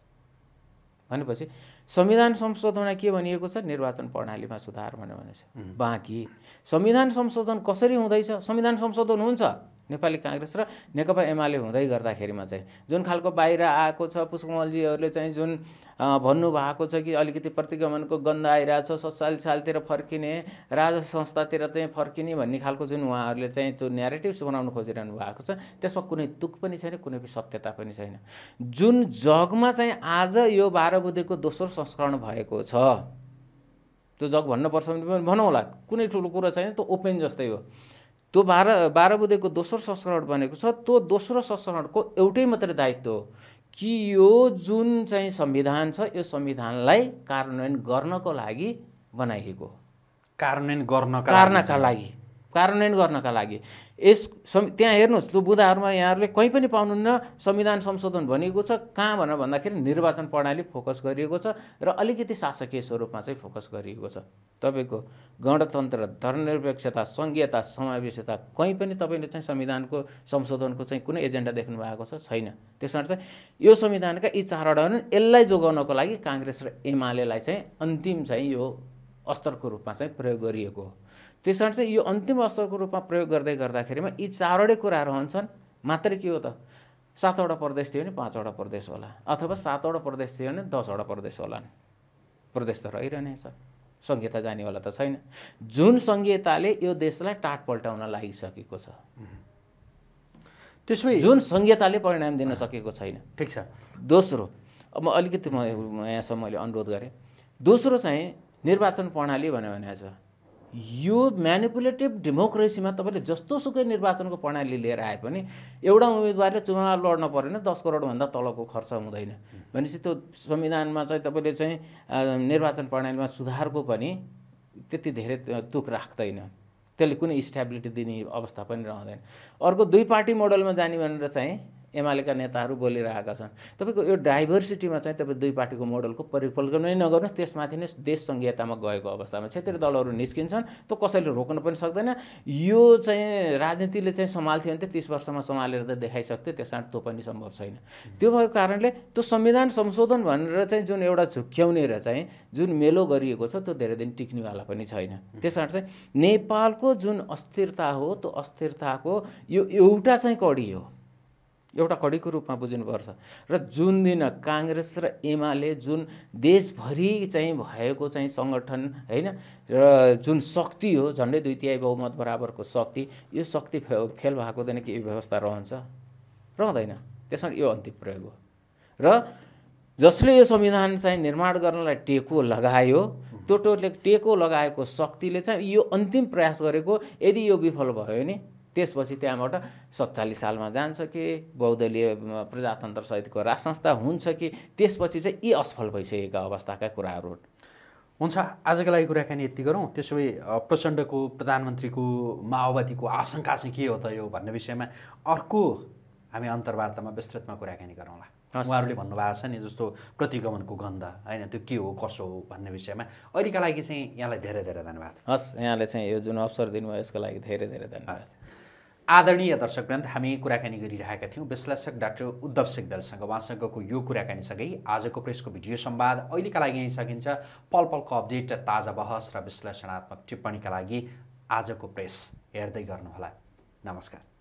भनेपछि संविधान संशोधनमा के भनिएको छ? निर्वाचन प्रणालीमा सुधार भनेर भनेको छ। बाँकी संविधान संशोधन कसरी हुँदैछ? संविधान संशोधन हुन्छ नेपाली काङ्ग्रेस र नेकपा एमाले हुँदै गर्दाखेरिमा चाहिँ जुन खालको बाहिर आएको छ, पुष्पकमलजीहरूले चाहिँ जुन भन्नुभएको छ कि अलिकति प्रतिगमनको गन्ध आइरहेछ, सत्तालिस सालतिर फर्किने, राजा संस्थातिर चाहिँ फर्किने भन्ने खालको जुन उहाँहरूले चाहिँ त्यो न्यारेटिभ्स बनाउनु खोजिरहनु भएको छ, त्यसमा कुनै तुक पनि छैन, कुनै पनि सत्यता पनि छैन। जुन जगमा चाहिँ आज यो बाह्र बुँदेको दोस्रो संस्करण भएको छ, त्यो जग भन्नुपर्छ भने पनि भनौँला, कुनै ठुलो कुरा छैन, त्यो ओपेन जस्तै हो। त्यो बाह्र बाह्र बुँदेको दोस्रो संस्करण बनेको छ। त्यो दोस्रो संस्करणको एउटै मात्रै दायित्व हो कि यो जुन चाहिँ संविधान छ यो संविधानलाई कार्यान्वयन गर्नको लागि बनाइएको, कार्यान्वयन गर्नका गर्नका लागि कार्यान्वयन गर्नका लागि। यस त्यहाँ हेर्नुहोस् त्यो बुँदाहरूमा यहाँहरूले कहीँ पनि पाउनुहुन्न संविधान संशोधन भनिएको छ। कहाँ भनेर भन्दाखेरि निर्वाचन प्रणाली फोकस गरिएको छ र अलिकति शासकीय स्वरूपमा चाहिँ फोकस गरिएको छ। तपाईँको गणतन्त्र, धर्मनिरपेक्षता, सङ्घीयता, समावेशिता कहीँ पनि तपाईँले चाहिँ संविधानको संशोधनको चाहिँ कुनै एजेन्डा देख्नु भएको छ? छैन। त्यस कारण चाहिँ यो संविधानका यी चारवटा हुन्। यसलाई जोगाउनको लागि काङ्ग्रेस र एमालेलाई चाहिँ अन्तिम चाहिँ यो अस्तरको रूपमा चाहिँ प्रयोग गरिएको हो। त्यस कारण चाहिँ यो अन्तिम अस्तरको रूपमा प्रयोग गर्दै गर्दाखेरिमा यी चारवटै कुराहरू हुन्छन्। मात्रै के हो त, सातवटा प्रदेश थियो भने पाँचवटा प्रदेश होला, अथवा सातवटा प्रदेश थियो भने दसवटा प्रदेश होलान्। प्रदेश त रहिरहनेछ, सङ्घीयता जानेवाला त छैन। जुन सङ्घीयताले यो देशलाई टाट पल्टाउन लागिसकेको छ, त्यसमै जुन सङ्घीयताले परिणाम दिन सकेको छैन। ठिक छ। दोस्रो, अब अलिकति म यहाँसम्म मैले अनुरोध गरेँ, दोस्रो चाहिँ निर्वाचन प्रणाली भन्यो भने छ यो म्यानिपुलेटिभ डेमोक्रेसीमा तपाईँले जस्तोसुकै निर्वाचनको प्रणाली लिएर आए पनि एउटा उम्मेदवारले चुनाव लड्न पऱ्यो भने दस करोडभन्दा तलको खर्च हुँदैन भनेपछि त्यो संविधानमा चाहिँ तपाईँले चाहिँ निर्वाचन प्रणालीमा सुधारको पनि त्यति धेरै तुक राख्दैन, त्यसले कुनै स्टेबिलिटी दिने अवस्था पनि रहँदैन। अर्को दुई पार्टी मोडलमा जाने भनेर चाहिँ एमालेका नेताहरू बोलिरहेका छन्। तपाईँको यो डाइभर्सिटीमा चाहिँ तपाईँ दुई पार्टीको मोडलको परिकल्पना नै नगर्नुहोस्, त्यसमाथि नै देश सङ्घीयतामा गएको अवस्थामा क्षेत्रीय दलहरू निस्किन्छन्, त्यो कसैले रोक्न पनि सक्दैन। यो चाहिँ राजनीतिले चाहिँ सम्हाल्थ्यो भने त तीस वर्षमा सम्हालेर त देखाइसक्थ्यो, त्यस कारण त्यो पनि सम्भव छैन। त्यो भएको कारणले त्यो संविधान संशोधन भनेर चाहिँ जुन एउटा झुक्क्याउने र चाहिँ जुन मेलो गरिएको छ त्यो धेरै दिन टिक्नेवाला पनि छैन। त्यस कारण चाहिँ नेपालको जुन अस्थिरता हो त्यो अस्थिरताको यो एउटा चाहिँ कडी हो, एउटा कडीको रूपमा बुझ्नुपर्छ। र जुन दिन काङ्ग्रेस र एमाले जुन देशभरि चाहिँ भएको चाहिँ सङ्गठन होइन र जुन शक्ति हो झन्डै दुई तिहाई बहुमत बराबरको शक्ति, यो शक्ति फेल भएको दिन के व्यवस्था रहन्छ? रहँदैन। त्यसमा यो अन्तिम प्रयोग हो। र जसले यो संविधान चाहिँ निर्माण गर्नलाई टेको लगायो त्यो टोले टेको लगाएको शक्तिले चाहिँ यो अन्तिम प्रयास गरेको यदि यो विफल भयो भने त्यसपछि त्यहाँबाट सत्तालिस सालमा जान्छ कि बहुदलीय प्रजातन्त्र सहितको राज संस्था हुन्छ कि त्यसपछि चाहिँ यी असफल भइसकेका अवस्थाका कुराहरू हुन्छ। आजको लागि कुराकानी यति गरौँ। त्यसो भए प्रचण्डको प्रधानमन्त्रीको माओवादीको आशंका चाहिँ के हो त यो भन्ने विषयमा अर्को हामी अन्तर्वार्तामा विस्तृतमा कुराकानी गरौँला। उहाँहरूले भन्नुभएको छ नि जस्तो प्रतिगमनको गन्ध होइन त्यो के हो कसो हो भन्ने विषयमा अहिलेका लागि चाहिँ यहाँलाई धेरै धेरै धन्यवाद। हस्, यहाँले चाहिँ यो जुन अवसर दिनुभयो यसको लागि धेरै धेरै धन्यवाद। आदरणीय दर्शकवृन्द, हामी कुराकानी गरिरहेका थियौँ विश्लेषक डाक्टर उद्धव सिग्दलसँग। उहाँसँगको यो कुराकानीसँगै आजको प्रेसको भिडियो संवाद अहिलेका लागि यहीँ सकिन्छ। पल पलको अपडेट, ताजा बहस र विश्लेषणात्मक टिप्पणीका लागि आजको प्रेस हेर्दै गर्नुहोला। नमस्कार।